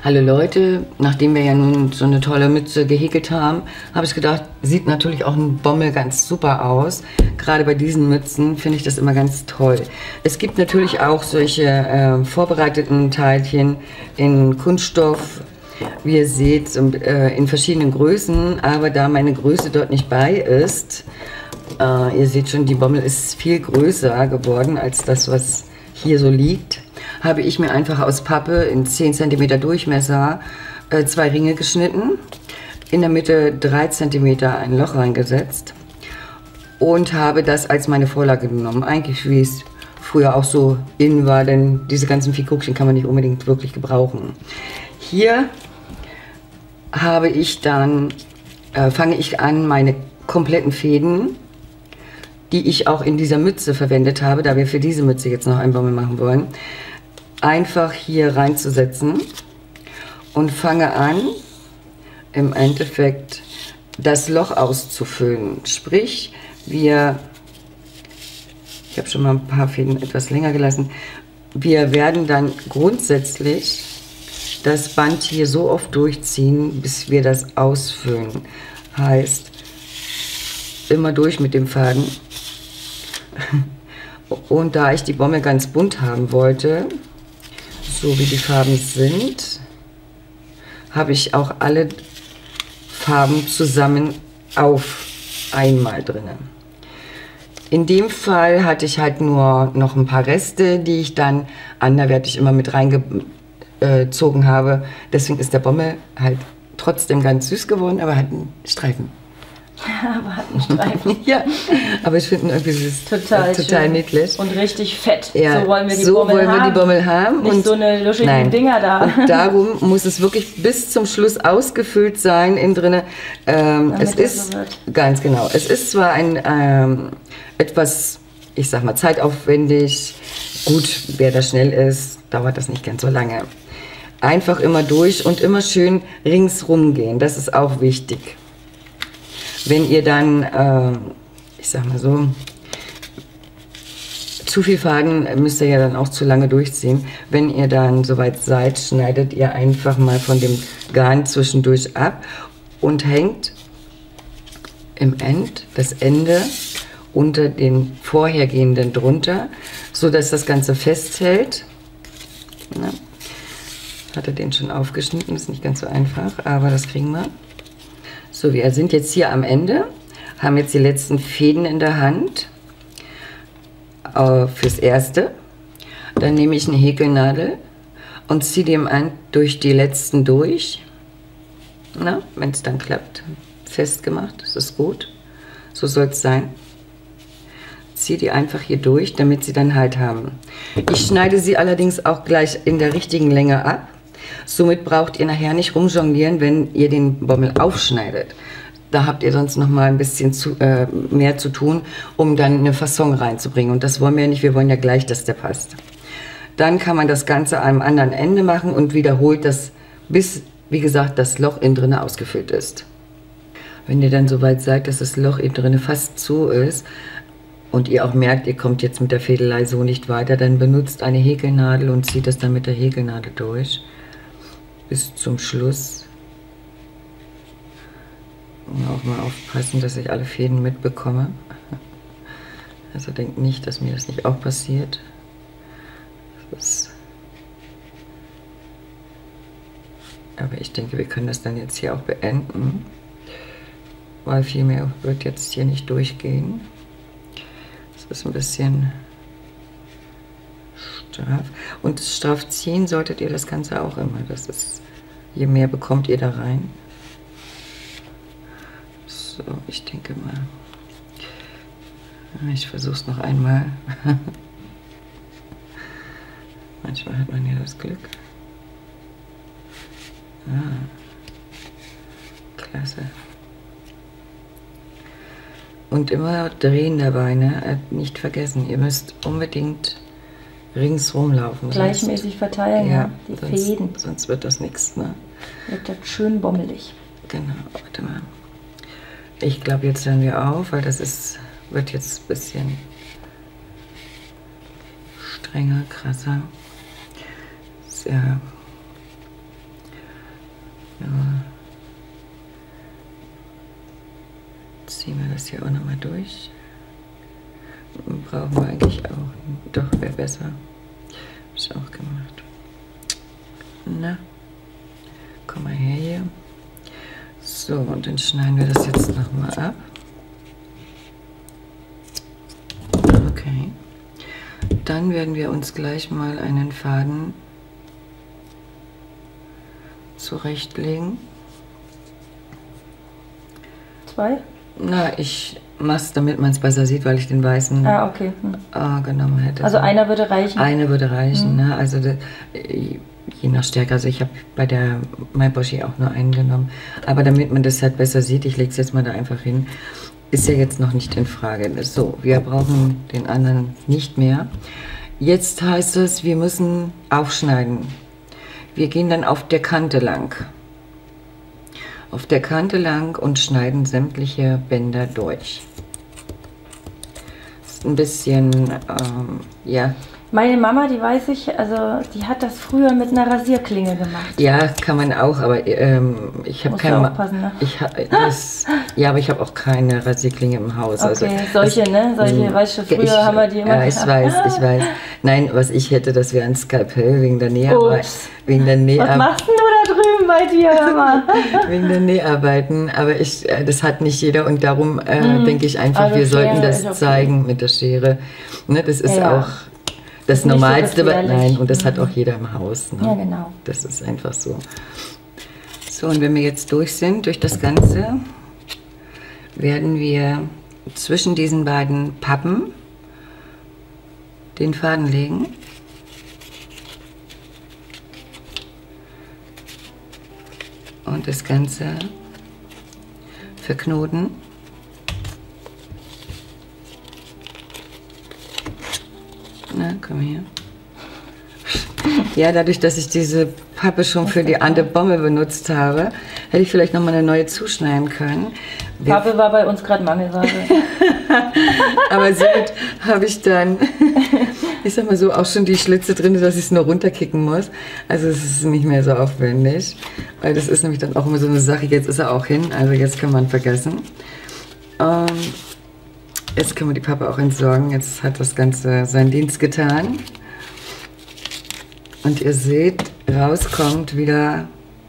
Hallo Leute, nachdem wir ja nun so eine tolle Mütze gehäkelt haben, habe ich gedacht, sieht natürlich auch ein Bommel ganz super aus. Gerade bei diesen Mützen finde ich das immer ganz toll. Es gibt natürlich auch solche vorbereiteten Teilchen in Kunststoff, wie ihr seht, in verschiedenen Größen, aber da meine Größe dort nicht bei ist, ihr seht schon, die Bommel ist viel größer geworden als das, was hier so liegt, habe ich mir einfach aus Pappe in 10 cm Durchmesser 2 Ringe geschnitten, in der Mitte 3 cm ein Loch reingesetzt und habe das als meine Vorlage genommen. Eigentlich wie es früher auch so in war, denn diese ganzen Figuckchen kann man nicht unbedingt wirklich gebrauchen. Hier habe ich dann, fange ich an, meine kompletten Fäden, die ich auch in dieser Mütze verwendet habe, da wir für diese Mütze jetzt noch einen Bommel machen wollen, einfach hier reinzusetzen und fange an, im Endeffekt das Loch auszufüllen. Sprich, ich habe schon mal ein paar Fäden etwas länger gelassen, wir werden dann grundsätzlich das Band hier so oft durchziehen, bis wir das ausfüllen. Heißt, immer durch mit dem Faden. Und da ich die Bommel ganz bunt haben wollte, so wie die Farben sind, habe ich auch alle Farben zusammen auf einmal drin. In dem Fall hatte ich halt nur noch ein paar Reste, die ich dann anderweitig immer mit reingezogen habe. Deswegen ist der Bommel halt trotzdem ganz süß geworden, aber hat einen Streifen. Aber hat einen Streifen. Ja, aber ich finde irgendwie süß. Total niedlich. Und richtig fett. Ja, so wollen wir die Bommel haben. Nicht und so eine luschigen Dinger da. Und darum muss es wirklich bis zum Schluss ausgefüllt sein innen drinne. Es ist, ganz genau, es ist zwar ein etwas, ich sag mal, zeitaufwendig. Gut, wer da schnell ist, dauert das nicht ganz so lange. Einfach immer durch und immer schön ringsrum gehen. Das ist auch wichtig. Wenn ihr dann, ich sag mal so, zu viel Faden müsst ihr ja dann auch zu lange durchziehen. Wenn ihr dann soweit seid, schneidet ihr einfach mal von dem Garn zwischendurch ab und hängt das Ende unter den vorhergehenden drunter, so dass das Ganze festhält. Na, hatte den schon aufgeschnitten, ist nicht ganz so einfach, aber das kriegen wir. So, wir sind jetzt hier am Ende, haben jetzt die letzten Fäden in der Hand fürs Erste. Dann nehme ich eine Häkelnadel und ziehe die durch die letzten durch. Wenn es dann klappt, festgemacht, das ist gut. So soll es sein. Ziehe die einfach hier durch, damit sie dann Halt haben. Ich schneide sie allerdings auch gleich in der richtigen Länge ab. Somit braucht ihr nachher nicht rumjonglieren, wenn ihr den Bommel aufschneidet. Da habt ihr sonst noch mal ein bisschen mehr zu tun, um dann eine Fasson reinzubringen. Und das wollen wir ja nicht, wir wollen ja gleich, dass der passt. Dann kann man das Ganze am anderen Ende machen und wiederholt das, bis, wie gesagt, das Loch innen drin ausgefüllt ist. Wenn ihr dann soweit seid, dass das Loch innen drin fast zu ist und ihr auch merkt, ihr kommt jetzt mit der Fädelei so nicht weiter, dann benutzt eine Häkelnadel und zieht das dann mit der Häkelnadel durch. Bis zum Schluss. Und auch mal aufpassen, dass ich alle Fäden mitbekomme. Also denkt nicht, dass mir das nicht auch passiert. Aber ich denke, wir können das dann jetzt hier auch beenden. Weil viel mehr wird jetzt hier nicht durchgehen. Das ist ein bisschen straff. Und straff ziehen solltet ihr das Ganze auch immer. Das ist, je mehr bekommt ihr da rein. So, ich denke mal. Ich versuche es noch einmal. Manchmal hat man ja das Glück. Klasse. Und immer drehen dabei, ne? Nicht vergessen, ihr müsst unbedingt ringsrum laufen. Gleichmäßig verteilen, ja, die Fäden. Sonst wird das nichts, ne? Wird das schön bommelig. Genau, warte mal. Ich glaube, jetzt hören wir auf, weil das wird jetzt ein bisschen strenger, krasser. Sehr Ja. Ziehen wir das hier auch nochmal durch. Brauchen wir eigentlich auch. Doch, wäre besser. Hab ich auch gemacht. Na, komm mal her hier. So, und dann schneiden wir das jetzt nochmal ab. Okay. Dann werden wir uns gleich mal einen Faden zurechtlegen. 2? Na, ich mach's, damit man es besser sieht, weil ich den weißen okay. genommen hätte. Also einer würde reichen? Eine würde reichen, ne? Also je nach Stärke. Also ich habe bei der Maiboshi auch nur einen genommen. Aber damit man das halt besser sieht, ich lege es jetzt mal da einfach hin, ist ja jetzt noch nicht in Frage. So, wir brauchen den anderen nicht mehr. Jetzt heißt es, wir müssen aufschneiden. Wir gehen dann auf der Kante lang. Auf der Kante lang und schneiden sämtliche Bänder durch. Ist ein bisschen, ja. Meine Mama, die weiß ich, also die hat das früher mit einer Rasierklinge gemacht. Ja, kann man auch, aber ich habe keine. Ne? Ja, aber ich habe auch keine Rasierklinge im Haus. Okay, also, solche, weißt du, früher haben wir die immer. Ja, ich weiß. Nein, was ich hätte, das wäre ein Skalpell wegen der Näharbeit. Wegen der Was machst denn du da drüben bei dir, hör mal? Wegen der Näharbeiten, aber das hat nicht jeder und darum denke ich einfach, also wir sollten das zeigen mit der Schere. Ne, das ist auch das Normalste, aber nein, und das hat auch jeder im Haus. Ne? Ja, genau. Das ist einfach so. So, und wenn wir jetzt durch sind, durch das Ganze, werden wir zwischen diesen beiden Pappen den Faden legen. Und das Ganze verknoten. Na, komm her. Ja, dadurch, dass ich diese Pappe schon für die andere Bommel benutzt habe, hätte ich vielleicht noch mal eine neue zuschneiden können. Pappe war bei uns gerade Mangelware. Aber somit habe ich dann, ich sag mal so, auch schon die Schlitze drin, dass ich es nur runterkicken muss. Also es ist nicht mehr so aufwendig, weil das ist nämlich dann auch immer so eine Sache. Jetzt ist er auch hin, also jetzt kann man vergessen. Jetzt können wir die Pappe auch entsorgen. Jetzt hat das Ganze seinen Dienst getan. Und ihr seht, rauskommt wieder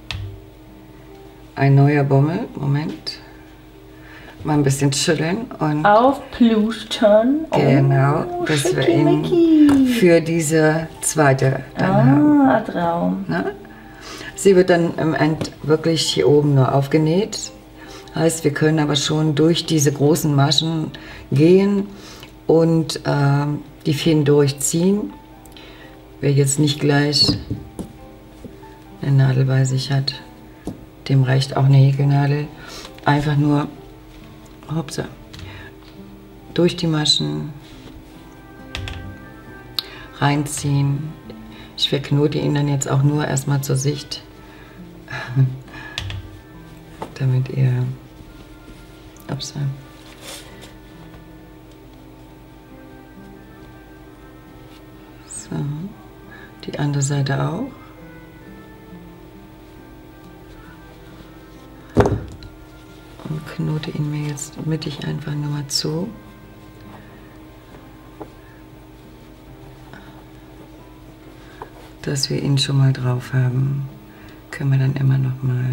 ein neuer Bommel. Moment. Mal ein bisschen schütteln und aufplustern. Genau, dass wir ihn für diese zweite dann haben. Traum. Na? Sie wird dann im End wirklich hier oben nur aufgenäht. Heißt, wir können aber schon durch diese großen Maschen gehen und die Fäden durchziehen. Wer jetzt nicht gleich eine Nadel bei sich hat, dem reicht auch eine Häkelnadel. Einfach nur hopsa, durch die Maschen reinziehen. Ich verknote ihn dann jetzt auch nur erstmal zur Sicht, damit ihr hopsa. So, die andere Seite auch. Und knote ihn mir jetzt mittig einfach nur mal zu. Dass wir ihn schon mal drauf haben, können wir dann immer noch mal.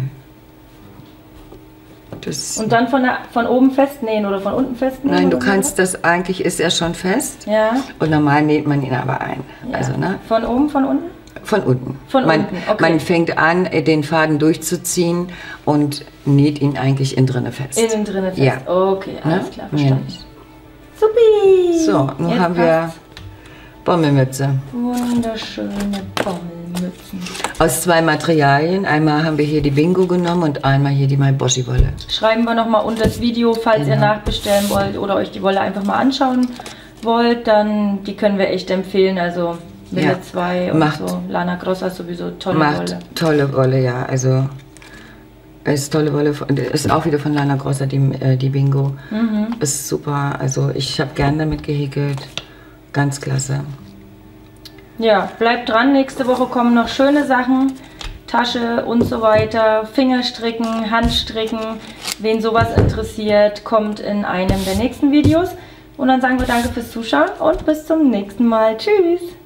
Und dann von oben festnähen oder von unten festnähen? Nein, du kannst das, eigentlich ist er schon fest. Ja. Und normal näht man ihn aber ein. Ja. Also, ne? Von oben, von unten? Von unten. Von unten, okay. Man fängt an, den Faden durchzuziehen und näht ihn eigentlich innen drinne fest. Innen drinne fest, ja. Okay, alles klar, verstanden. Ja. Supi! So, nun jetzt haben wir Bommelmütze. Wunderschöne Bommelmützen. Aus zwei Materialien. Einmal haben wir hier die Bingo genommen und einmal hier die Maiboshi-Wolle. Schreiben wir nochmal unter das Video, falls ihr nachbestellen wollt oder euch die Wolle einfach mal anschauen wollt, dann die können wir echt empfehlen. Also Wille 2 und so. Lana Grossa ist sowieso tolle Wolle. Tolle Wolle, ja. Also ist tolle Wolle. Ist auch wieder von Lana Grossa, die Bingo. Ist super. Also ich habe gern damit gehäkelt. Ganz klasse. Ja, bleibt dran. Nächste Woche kommen noch schöne Sachen. Tasche und so weiter, Fingerstricken, Handstricken. Wen sowas interessiert, kommt in einem der nächsten Videos. Und dann sagen wir danke fürs Zuschauen und bis zum nächsten Mal. Tschüss!